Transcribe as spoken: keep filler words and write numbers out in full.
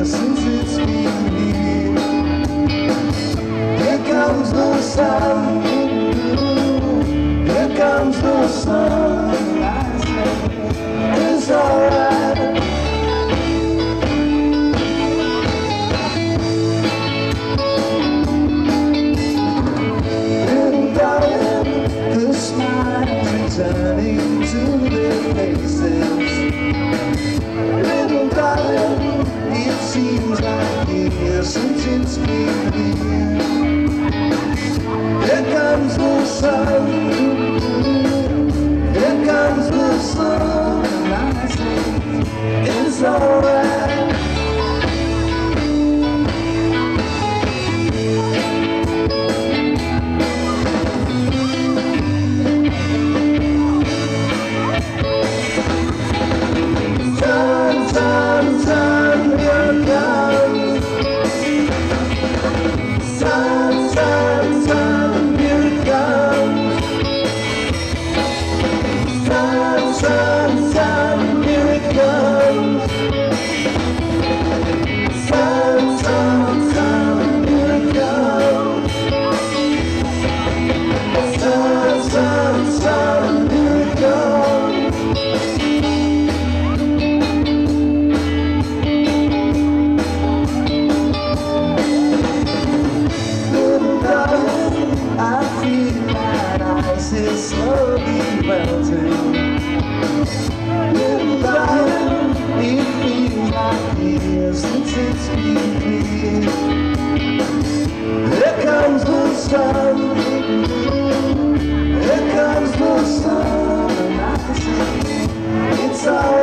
years since it's been here. Here comes the sun, here comes the sun. I say it's alright. Little darling, the smiles returning to their faces. Little darling, it seems like years since it's been here. Here comes the sun, here comes the sun, and I say it's alright. Sun, sun, sun, here it comes. Sun, sun, sun, here it comes. Sun, sun, sun, here it comes. Sun, sun, sun, here it comes. Sun, sun, sun, here it comes. Little darling, I feel that ice is slowly melting. Little darling, it feels like years since it's been clear. Here comes the sun, here comes the sun, and I say it's all